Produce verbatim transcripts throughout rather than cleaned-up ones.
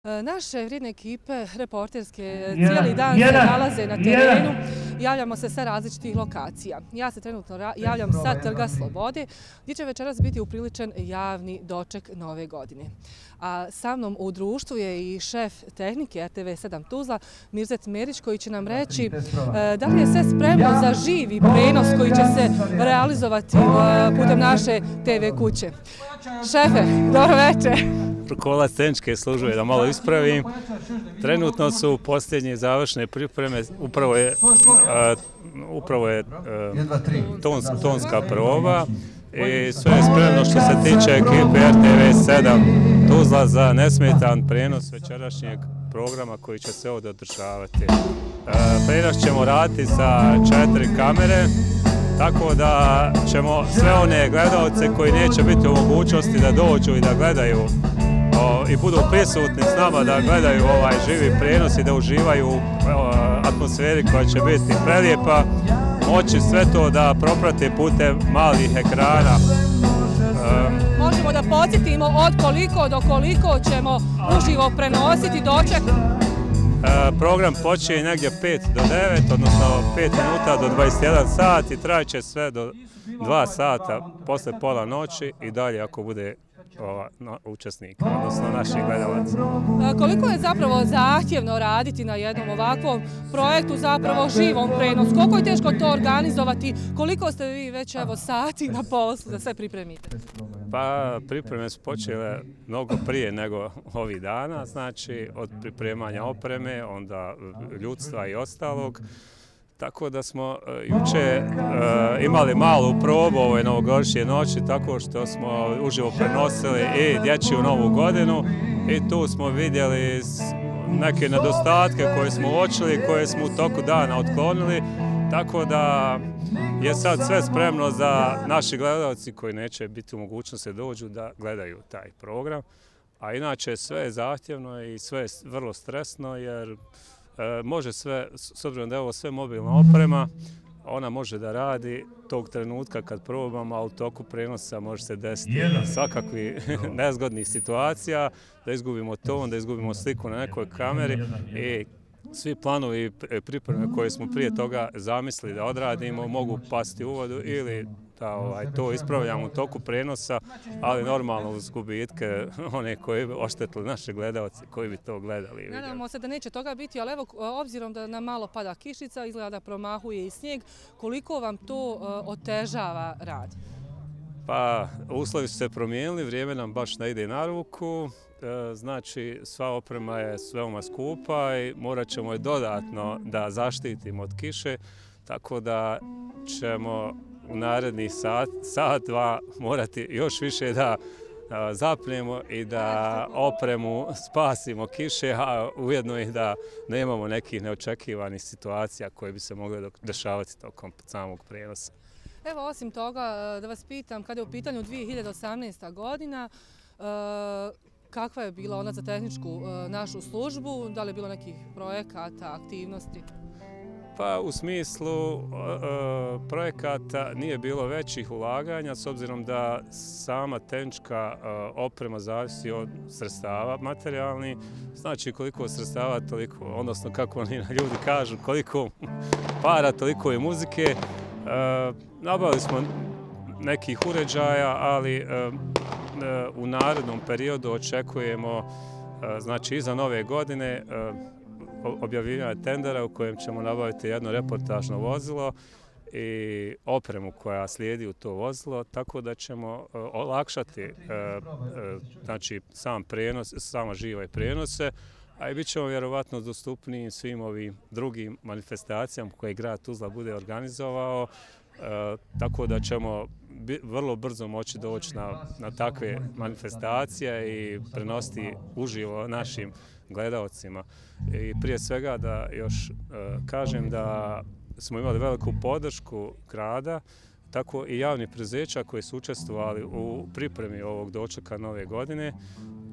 Naše vrijedne ekipe, reporterske, cijeli dan se nalaze na terenu. Javljamo se sa različitih lokacija. Ja se trenutno javljam sa Trga Slobode, gdje će večeras biti upriličen javni doček Nove godine. A sa mnom u društvu je i šef tehnike R T V sedam Tuzla, Mirzet Merić, koji će nam reći da li je sve spremno za živi prenos koji će se realizovati putem naše T V kuće. Šefe, dobro večer. Rukovalac tehničke službe, da malo ispravim. Trenutno su posljednje završne pripreme, upravo je, a, upravo je a, tons, tonska proba i sve je spremno što se tiče ekipe R T V sedam Tuzla za nesmetan prenos večerašnjeg programa koji će se ovdje održavati. Prenos ćemo raditi sa četiri kamere, tako da ćemo sve one gledalce koji neće biti u mogućnosti da dođu i da gledaju i budu prisutni s nama, da gledaju ovaj živi prenos i da uživaju u atmosferi koja će biti prelijepa, moći sve to da proprate putem malih ekrana. Možemo da podsjetimo od koliko do koliko ćemo uživo prenositi doček? Program počinje negdje pet do devet, odnosno pet minuta do dvadeset jedan sat i trajeće sve do dva sata posle pola noći i dalje ako bude ova, no, učesnika, odnosno naših gledalaca. Koliko je zapravo zahtjevno raditi na jednom ovakvom projektu, zapravo živom prenosu? Koliko je teško to organizovati? Koliko ste vi već evo sati na poslu da sve pripremite? Pa pripreme su počele mnogo prije nego ovih dana, znači od pripremanja opreme, onda ljudstva i ostalog. Tako da smo uh, juče uh, imali malu probu ove novogodišnje noći, tako što smo uživo prenosili i dječju novu godinu i tu smo vidjeli neke nedostatke koje smo uočili, koje smo u toku dana otklonili, tako da je sad sve spremno za naši gledalci koji neće biti u mogućnosti da dođu da gledaju taj program. A inače sve je zahtjevno i sve je vrlo stresno jer E, može sve, s obzirom da je ovo sve mobilna oprema, ona može da radi tog trenutka kad probamo, a u toku prenosa može se desiti svakakvi nezgodnih situacija, da izgubimo ton, da izgubimo sliku na nekoj kameri i svi planovi i pripreme koje smo prije toga zamislili da odradimo mogu pasti u vodu ili da ovaj, to ispravljamo u toku prenosa, ali normalno uz gubitke one koji bi oštetili naše gledalce koji bi to gledali. Nadamo se da neće toga biti, ali evo obzirom da nam malo pada kišica, izgleda da promahuje i snijeg, koliko vam to uh, otežava rad? Pa uslovi su se promijenili, vrijeme nam baš ne ide na ruku. Znači sva oprema je veoma skupa i morat ćemo je dodatno da zaštitimo od kiše, tako da ćemo u narednih sat, sat, dva morati još više da zapnemo i da opremu spasimo kiše, a ujedno i da nemamo nekih neočekivanih situacija koje bi se mogle dešavati tokom samog prenosa. Evo, osim toga, da vas pitam, kada je u pitanju dvije hiljade osamnaesta godina, kakva je bila ona za tehničku našu službu? Da li je bilo nekih projekata, aktivnosti? Pa u smislu uh, projekata nije bilo većih ulaganja s obzirom da sama tehnička uh, oprema zavisi od sredstava materijalnih. Znači koliko sredstava toliko, odnosno kako oni ljudi kažu, koliko para toliko je muzike. Uh, nabavili smo nekih uređaja, ali uh, uh, u narednom periodu očekujemo, uh, znači iza nove godine, uh, objavljivanja tendera u kojem ćemo nabaviti jedno reportažno vozilo i opremu koja slijedi u to vozilo, tako da ćemo uh, olakšati uh, uh, znači, sam prenos, samo žive prenose, a i bit ćemo vjerovatno dostupniji svim ovim drugim manifestacijama koje grad Tuzla bude organizovao, uh, tako da ćemo vrlo brzo moći doći na, na takve manifestacije i prenositi uživo našim gledalcima. I prije svega da još uh, kažem da smo imali veliku podršku grada, tako i javnih preduzeća koji su učestvovali u pripremi ovog dočeka Nove godine.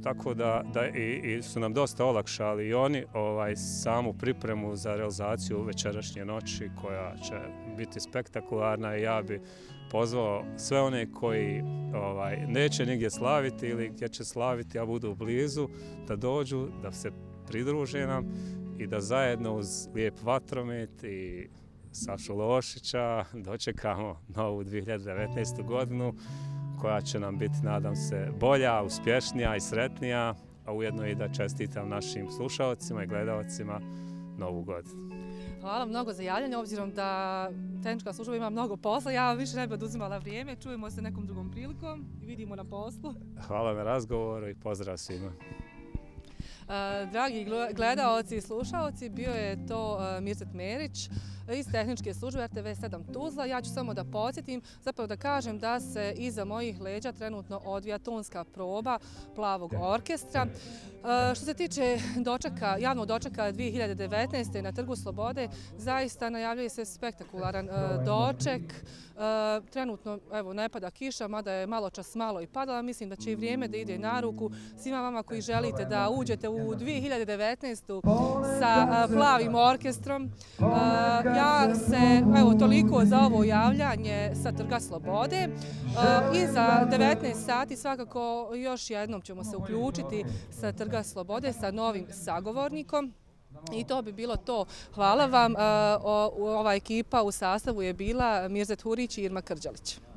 tako da, da i, i su nam dosta olakšali i oni ovaj, samu pripremu za realizaciju večerašnje noći koja će biti spektakularna i ja bi pozvao sve one koji ovaj, neće nigdje slaviti ili gdje će slaviti, a budu blizu, da dođu, da se pridruže nam i da zajedno uz lijep vatromet i Sašu Lošića dočekamo novu dvije hiljade devetnaestu. godinu koja će nam biti, nadam se, bolja, uspješnija i sretnija, a ujedno i da čestitam našim slušalcima i gledalcima novu godinu. Hvala mnogo za javljanje, obzirom da tehnička služba ima mnogo posla. Ja više ne bi oduzimala vrijeme. Čujemo se nekom drugom prilikom i vidimo na poslu. Hvala na razgovoru i pozdrav svima. Dragi gledaoci i slušaoci, bio je to Mirzet Merić iz tehničke službe R T V sedam Tuzla. Ja ću samo da podsjetim, zapravo da kažem da se iza mojih leđa trenutno odvija tonska proba Plavog orkestra. Što se tiče dočeka, javnog dočeka dvije hiljade devetnaeste. na Trgu Slobode, zaista najavljuje se spektakularan doček. Trenutno evo, ne pada kiša, mada je malo čas malo i padala. Mislim da će i vrijeme da ide na ruku svima vama koji želite da uđete u dvije hiljade devetnaestu. sa Plavim orkestrom. Ja se, evo, toliko za ovo javljanje sa Trga Slobode. I za devetnaest sati svakako još jednom ćemo se uključiti sa Trga Slobode sa novim sagovornikom. I to bi bilo to. Hvala vam. Ova ekipa u sastavu je bila Mirzet Hurić i Irma Krđalić.